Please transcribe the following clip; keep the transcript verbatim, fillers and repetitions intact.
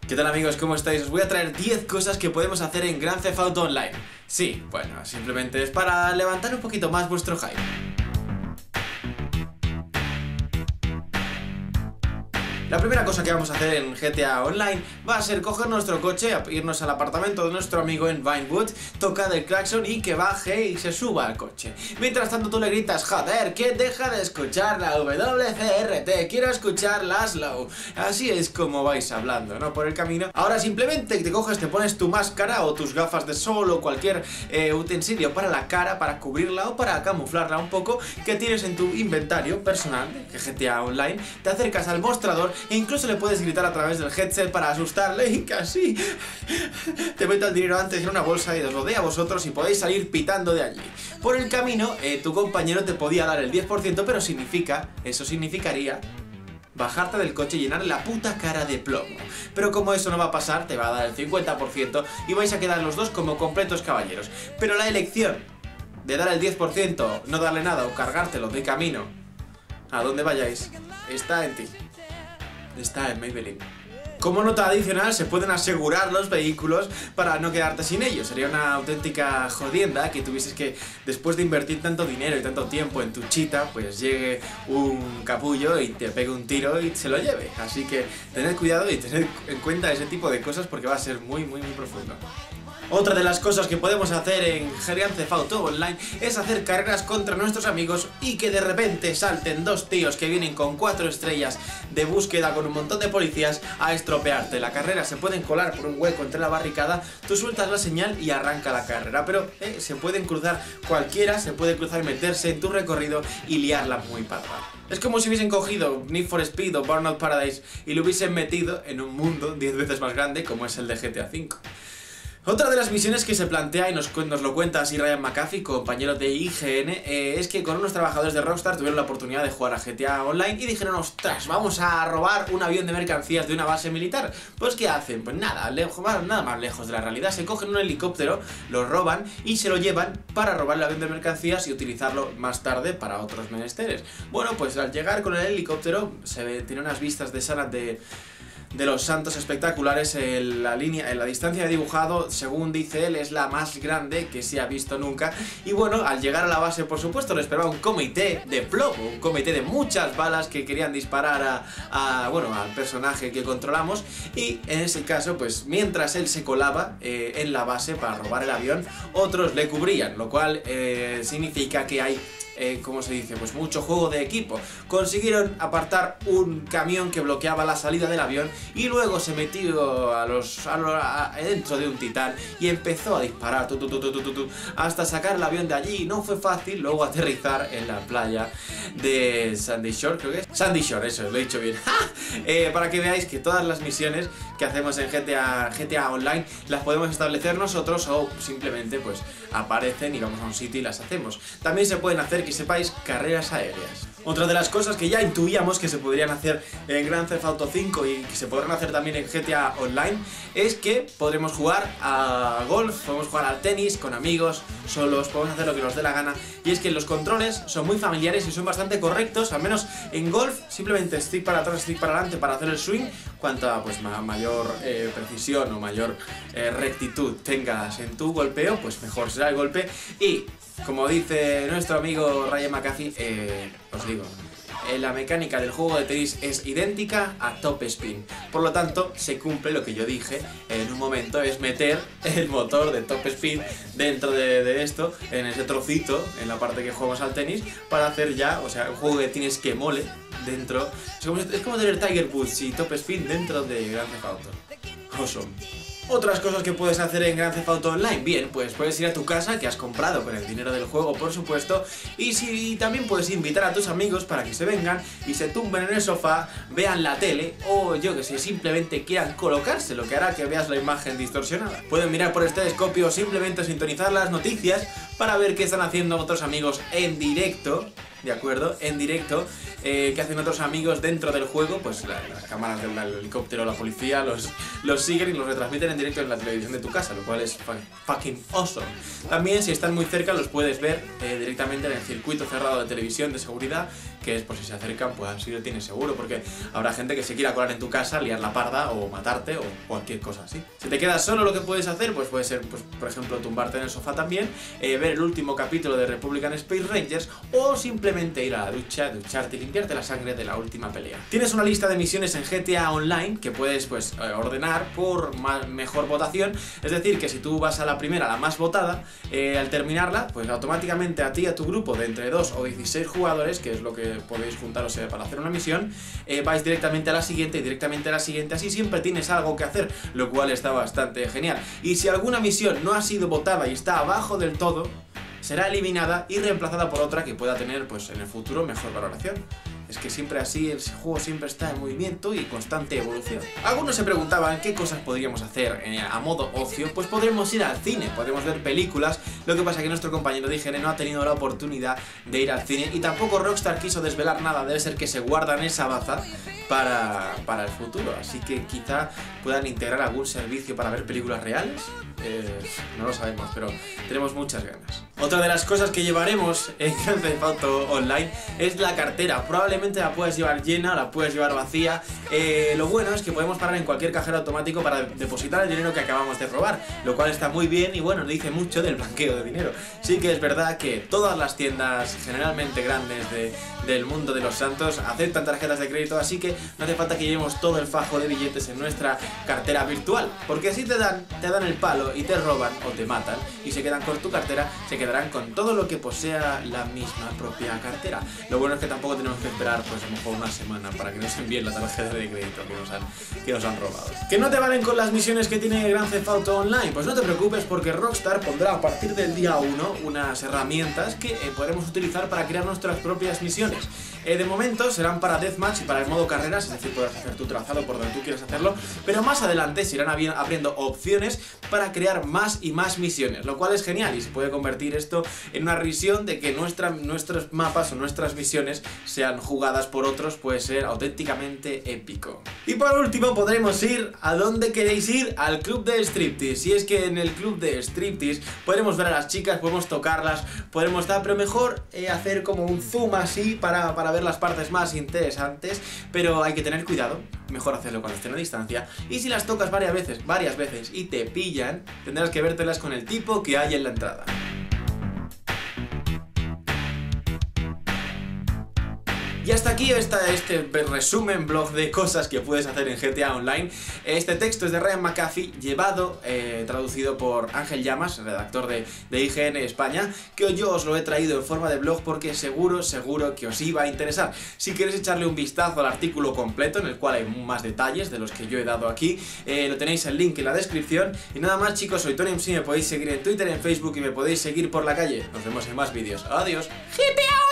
¿Qué tal amigos? ¿Cómo estáis? Os voy a traer diez cosas que podemos hacer en Grand Theft Auto Online. Sí, bueno, simplemente es para levantar un poquito más vuestro hype. La primera cosa que vamos a hacer en G T A Online va a ser coger nuestro coche, irnos al apartamento de nuestro amigo en Vinewood, tocar el claxon y que baje y se suba al coche. Mientras tanto tú le gritas: joder, que deja de escuchar la W C R T, quiero escuchar la Slow. Así es como vais hablando, ¿no? Por el camino. Ahora simplemente te coges, te pones tu máscara o tus gafas de sol o cualquier eh, utensilio para la cara, para cubrirla o para camuflarla un poco, que tienes en tu inventario personal de G T A Online. Te acercas al mostrador e incluso le puedes gritar a través del headset para asustarle y casi te mete el dinero antes en una bolsa y os lo dé a vosotros y podéis salir pitando de allí. Por el camino, eh, tu compañero te podía dar el diez por ciento, pero significa, eso significaría bajarte del coche y llenarle la puta cara de plomo. Pero como eso no va a pasar, te va a dar el cincuenta por ciento y vais a quedar los dos como completos caballeros. Pero la elección de dar el diez por ciento, no darle nada o cargártelo de camino a donde vayáis, está en ti. Está en Maybelline. Como nota adicional, se pueden asegurar los vehículos para no quedarte sin ellos. Sería una auténtica jodienda que tuvieses que, después de invertir tanto dinero y tanto tiempo en tu chita, pues llegue un capullo y te pegue un tiro y se lo lleve. Así que tened cuidado y tened en cuenta ese tipo de cosas porque va a ser muy, muy, muy profundo. Otra de las cosas que podemos hacer en Grand Theft Auto Online es hacer carreras contra nuestros amigos y que de repente salten dos tíos que vienen con cuatro estrellas de búsqueda con un montón de policías a estropearte la carrera. Se pueden colar por un hueco entre la barricada, tú sueltas la señal y arranca la carrera, pero eh, se pueden cruzar cualquiera, se puede cruzar y meterse en tu recorrido y liarla muy parda. Es como si hubiesen cogido Need for Speed o Burnout Paradise y lo hubiesen metido en un mundo diez veces más grande como es el de G T A cinco. Otra de las misiones que se plantea y nos, nos lo cuenta así Ryan McAfee, compañero de I G N, eh, es que con unos trabajadores de Rockstar tuvieron la oportunidad de jugar a G T A Online y dijeron: ostras, vamos a robar un avión de mercancías de una base militar. Pues ¿qué hacen? Pues nada, lejos, nada más lejos de la realidad. Se cogen un helicóptero, lo roban y se lo llevan para robar el avión de mercancías y utilizarlo más tarde para otros menesteres. Bueno, pues al llegar con el helicóptero se ve, tiene unas vistas de sala de... de los santos espectaculares. En la línea, en la distancia de dibujado, según dice él, es la más grande que se ha visto nunca. Y bueno, al llegar a la base, por supuesto, le esperaba un comité de plomo, un comité de muchas balas que querían disparar a, a bueno, al personaje que controlamos. Y en ese caso, pues mientras él se colaba eh, en la base para robar el avión, otros le cubrían, lo cual eh, significa que hay Eh, ¿cómo se dice? Pues mucho juego de equipo. Consiguieron apartar un camión que bloqueaba la salida del avión y luego se metió a los, a lo, a, dentro de un titán y empezó a disparar tu, tu, tu, tu, tu, tu, hasta sacar el avión de allí. No fue fácil luego aterrizar en la playa de Sandy Shore, creo que es Sandy Shore, eso, lo he dicho bien. eh, para que veáis que todas las misiones que hacemos en G T A, G T A Online las podemos establecer nosotros o simplemente pues aparecen y vamos a un sitio y las hacemos. También se pueden hacer, que sepáis, carreras aéreas. Otra de las cosas que ya intuíamos que se podrían hacer en Grand Theft Auto cinco y que se podrán hacer también en G T A Online es que podremos jugar a golf, podemos jugar al tenis con amigos, solos, podemos hacer lo que nos dé la gana. Y es que los controles son muy familiares y son bastante correctos, al menos en golf, simplemente stick para atrás, stick para adelante para hacer el swing. Cuanto a pues, ma mayor eh, precisión o mayor eh, rectitud tengas en tu golpeo, pues mejor será el golpe. Y como dice nuestro amigo Ryan McAfee, eh, os digo, eh, la mecánica del juego de tenis es idéntica a Top Spin. Por lo tanto, se cumple lo que yo dije en un momento, es meter el motor de Top Spin dentro de, de esto, en ese trocito, en la parte que jugamos al tenis, para hacer ya, o sea, un juego de tenis que mole dentro. Es como, es como tener Tiger Woods y Top Spin dentro de Grand Theft Auto. Awesome. Otras cosas que puedes hacer en Grand Theft Auto Online, bien, pues puedes ir a tu casa que has comprado con el dinero del juego, por supuesto, y si también puedes invitar a tus amigos para que se vengan y se tumben en el sofá, vean la tele o yo que sé, simplemente quieran colocarse, lo que hará que veas la imagen distorsionada. Pueden mirar por este telescopio o simplemente sintonizar las noticias para ver qué están haciendo otros amigos en directo ¿de acuerdo? En directo, eh, que hacen otros amigos dentro del juego, pues la, las cámaras del helicóptero, la policía, los, los siguen y los retransmiten en directo en la televisión de tu casa, lo cual es fucking awesome. También, si están muy cerca, los puedes ver eh, directamente en el circuito cerrado de televisión de seguridad, que es por si se acercan, pues así lo tienes seguro, porque habrá gente que se quiera colar en tu casa, liar la parda o matarte o cualquier cosa así. Si te quedas solo, lo que puedes hacer, pues puede ser, pues, por ejemplo, tumbarte en el sofá también, eh, ver el último capítulo de Republican Space Rangers o simplemente ir a la ducha, ducharte y limpiarte la sangre de la última pelea. Tienes una lista de misiones en G T A Online que puedes pues eh, ordenar por más, mejor votación, es decir, que si tú vas a la primera, la más votada, eh, al terminarla, pues automáticamente a ti y a tu grupo de entre dos o dieciséis jugadores, que es lo que podéis juntaros eh, para hacer una misión, eh, vais directamente a la siguiente y directamente a la siguiente, así siempre tienes algo que hacer, lo cual está bastante genial. Y si alguna misión no ha sido votada y está abajo del todo, será eliminada y reemplazada por otra que pueda tener pues en el futuro mejor valoración. Es que siempre así, el juego siempre está en movimiento y constante evolución. Algunos se preguntaban qué cosas podríamos hacer eh, a modo ocio. Pues podremos ir al cine, podremos ver películas. Lo que pasa es que nuestro compañero de I G N no ha tenido la oportunidad de ir al cine y tampoco Rockstar quiso desvelar nada. Debe ser que se guardan esa baza para, para el futuro. Así que quizá puedan integrar algún servicio para ver películas reales. Eh, no lo sabemos, pero tenemos muchas ganas. Otra de las cosas que llevaremos en Grand Theft Auto Online es la cartera. Probablemente la puedes llevar llena, la puedes llevar vacía. Eh, lo bueno es que podemos parar en cualquier cajero automático para depositar el dinero que acabamos de robar, lo cual está muy bien y bueno, dice mucho del blanqueo de dinero. Sí que es verdad que todas las tiendas generalmente grandes de, del mundo de los santos aceptan tarjetas de crédito, así que no hace falta que llevemos todo el fajo de billetes en nuestra cartera virtual, porque así te dan, te dan el palo y te roban o te matan y se quedan con tu cartera, se quedarán con todo lo que posea la misma propia cartera. Lo bueno es que tampoco tenemos que esperar pues a lo mejor una semana para que nos envíen la tarjeta de crédito que nos han, que nos han robado. ¿Que no te valen con las misiones que tiene Grand Theft Auto Online? Pues no te preocupes, porque Rockstar pondrá a partir del día uno unas herramientas que eh, podremos utilizar para crear nuestras propias misiones. Eh, de momento serán para Deathmatch y para el modo carreras, es decir, podrás hacer tu trazado por donde tú quieras hacerlo, pero más adelante se irán abriendo opciones para crear más y más misiones, lo cual es genial y se puede convertir esto en una risión de que nuestra, nuestros mapas o nuestras misiones sean jugadas por otros. Puede ser auténticamente épico. Y por último podremos ir a donde queréis ir, al club de striptease. Y es que en el club de striptease podremos ver a las chicas, podemos tocarlas, podemos dar, pero mejor eh, hacer como un zoom así para, para ver las partes más interesantes, pero hay que tener cuidado, mejor hacerlo cuando estén a distancia, y si las tocas varias veces, varias veces y te pillan, tendrás que vértelas con el tipo que hay en la entrada. Y hasta aquí está este resumen blog de cosas que puedes hacer en G T A Online. Este texto es de Ryan McAfee, llevado, eh, traducido por Ángel Llamas, redactor de, de I G N España, que yo os lo he traído en forma de blog porque seguro, seguro que os iba a interesar. Si queréis echarle un vistazo al artículo completo, en el cual hay más detalles de los que yo he dado aquí, eh, lo tenéis el link en la descripción. Y nada más, chicos, soy Tony M C, me podéis seguir en Twitter, en Facebook y me podéis seguir por la calle. Nos vemos en más vídeos. Adiós. G T A